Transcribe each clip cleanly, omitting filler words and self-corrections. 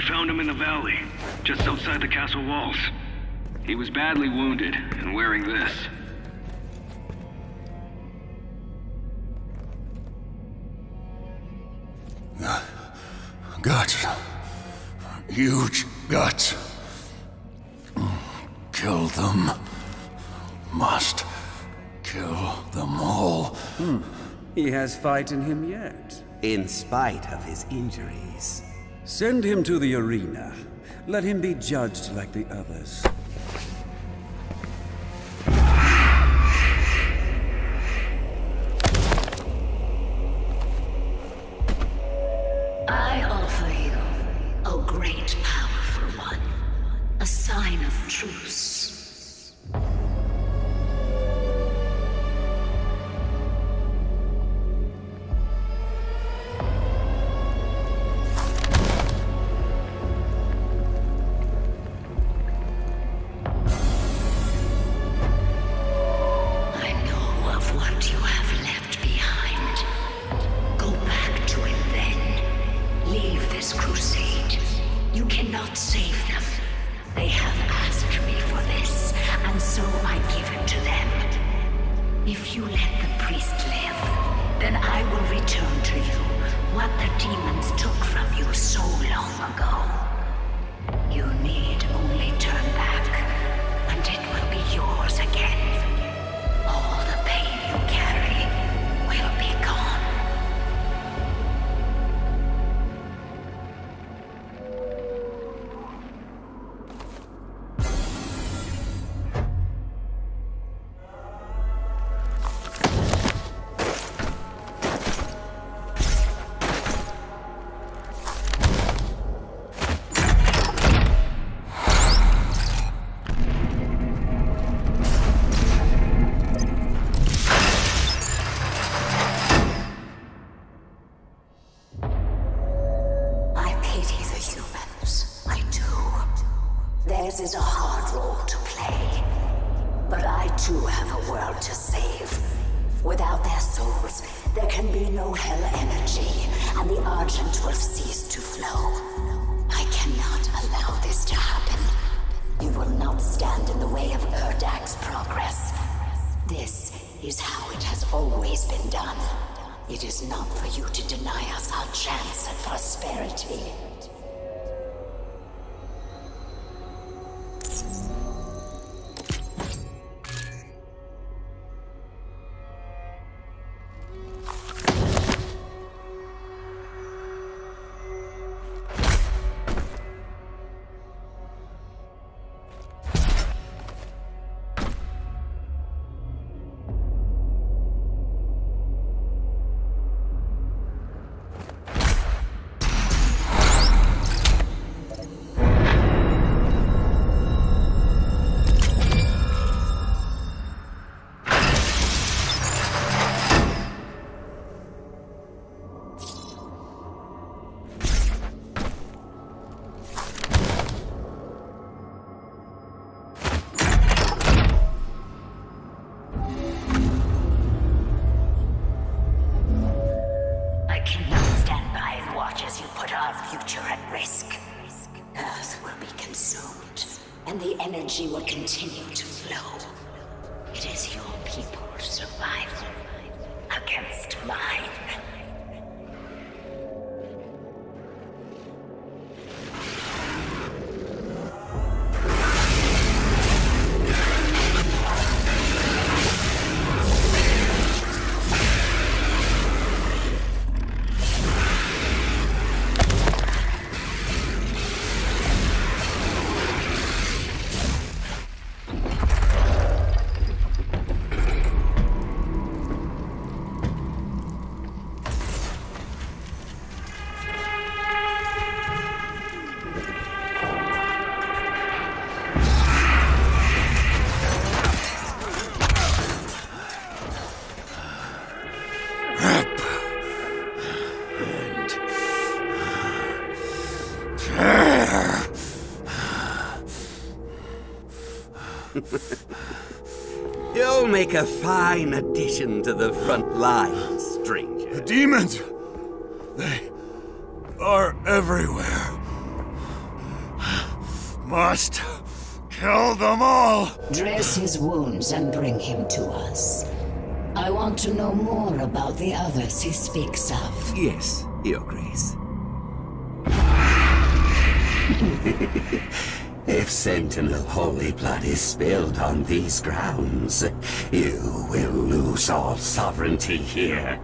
found him in the valley, just outside the castle walls. He was badly wounded and wearing this. Guts. Huge guts. Kill them. Must kill them all. He has fight in him yet. In spite of his injuries. Send him to the arena. Let him be judged like the others. I offer you, O great powerful one, a sign of truce. I know of what you have left behind. Go back to it then. Leave this crusade. You cannot save them. They have asked me for this, and so I give it to them. If you let the priest live, then I will return to you what the demons took from you so long ago. You need only turn back, and it will be yours again. All the pain you carry will be gone. I pity the humans. I do. Theirs is a hard role to play. But I too have a world to save. Without their souls, there can be no hell energy, and the Argent will cease to flow. I cannot allow this to happen. You will not stand in the way of Erdak's progress. This is how it has always been done. It is not for you to deny us our chance at prosperity. I cannot stand by and watch as you put our future at risk. Earth will be consumed, and the energy will continue to flow. It is your people's survival against mine. You'll make a fine addition to the front line, stranger. The demons! They are everywhere. must kill them all. Dress his wounds and bring him to us. I want to know more about the others he speaks of. Yes, Your Grace. If Sentinel holy blood is spilled on these grounds, you will lose all sovereignty here.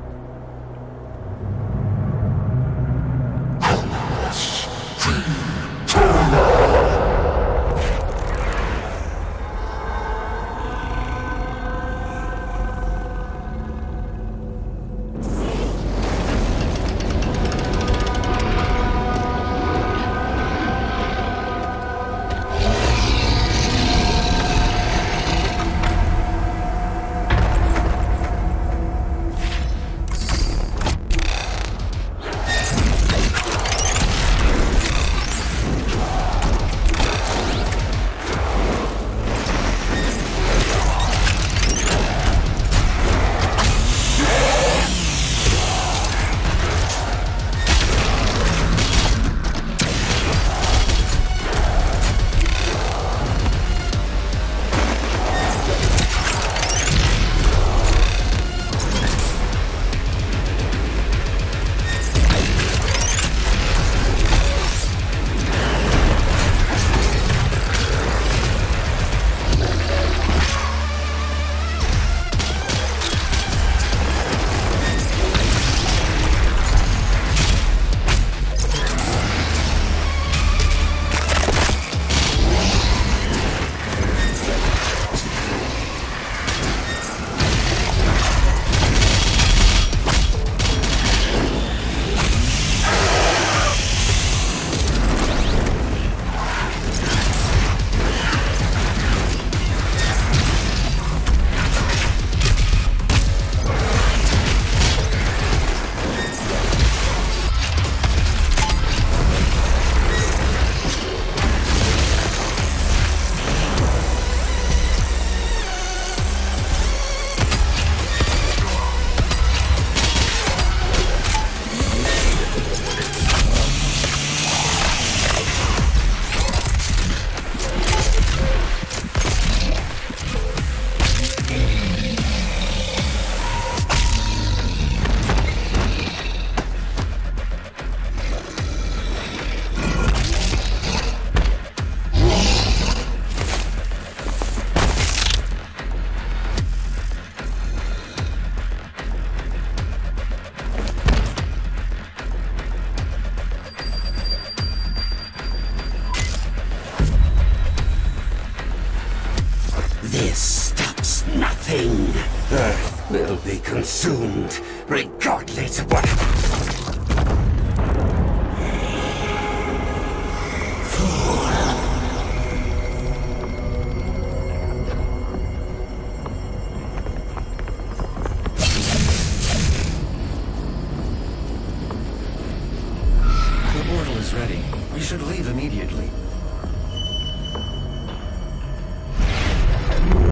This stops nothing. Earth will be consumed, regardless of what...